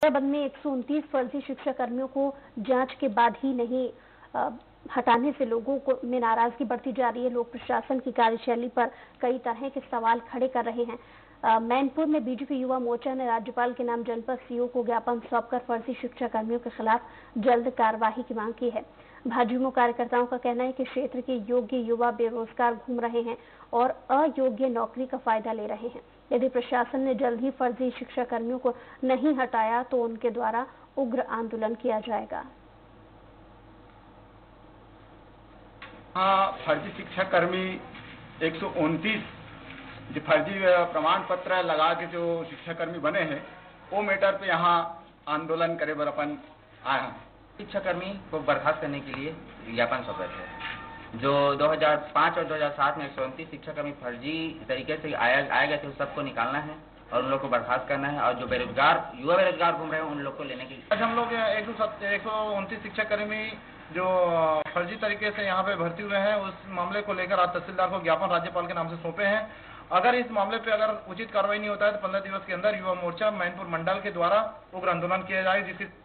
बंद में 129 फर्जी शिक्षा कर्मियों को जांच के बाद ही नहीं हटाने से लोगों को में नाराजगी बढ़ती जा रही है। लोग प्रशासन की कार्यशैली पर कई तरह के सवाल खड़े कर रहे हैं। मैनपुर में बीजेपी युवा मोर्चा ने राज्यपाल के नाम जनपद सीओ को ज्ञापन सौंपकर फर्जी शिक्षा कर्मियों के खिलाफ जल्द कार्रवाई की मांग की है। भाजपा कार्यकर्ताओं का कहना है कि क्षेत्र के योग्य युवा बेरोजगार घूम रहे हैं और अयोग्य नौकरी का फायदा ले रहे हैं। यदि प्रशासन ने जल्द ही फर्जी शिक्षा कर्मियों को नहीं हटाया तो उनके द्वारा उग्र आंदोलन किया जाएगा। फर्जी शिक्षा कर्मी 129 जो फर्जी प्रमाण पत्र लगा के जो शिक्षा कर्मी बने हैं वो मैटर पे यहाँ आंदोलन करे बर अपन आया। शिक्षा कर्मी को बर्खास्त करने के लिए ज्ञापन सौंपे थे। जो 2005 और 2007 में 129 शिक्षा कर्मी फर्जी तरीके से आए गए थे, उस सबको निकालना है और उन लोग को बर्खास्त करना है। और जो युवा बेरोजगार घूम रहे हैं उन लोग को लेने की आज हम लोग 129 शिक्षा कर्मी जो फर्जी तरीके से यहाँ पे भर्ती हुए हैं उस मामले को लेकर आज तहसीलदार को ज्ञापन राज्यपाल के नाम से सौंपे हैं। अगर इस मामले पे अगर उचित कार्रवाई नहीं होता है तो 15 दिवस के अंदर युवा मोर्चा मैनपुर मंडल के द्वारा उग्र आंदोलन किया जाए, जिसकी